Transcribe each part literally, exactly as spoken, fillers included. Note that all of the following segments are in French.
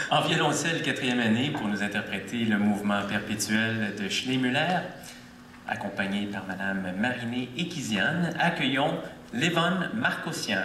En violoncelle quatrième année pour nous interpréter le mouvement perpétuel de Schneemuller, accompagné par Madame Marinée Ekizian, accueillons Levon Markosian.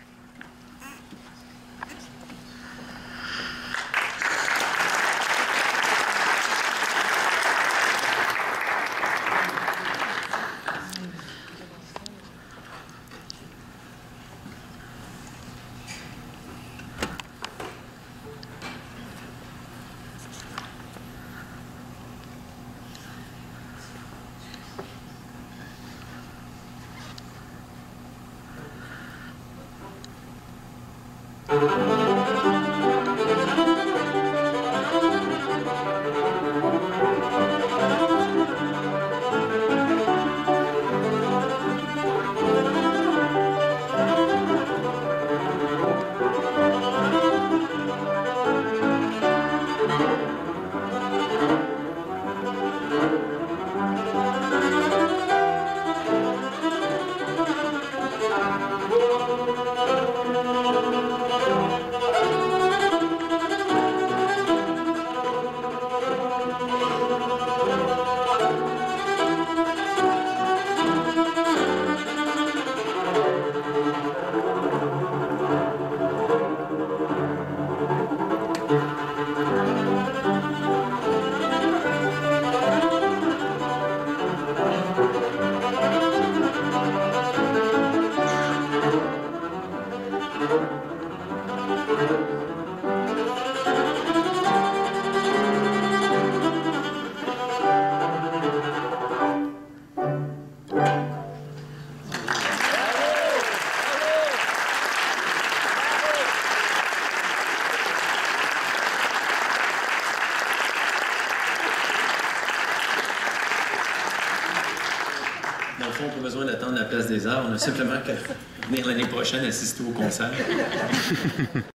Dans le fond, on n'a pas besoin d'attendre la place des arts. On a simplement qu'à venir l'année prochaine assister au concert.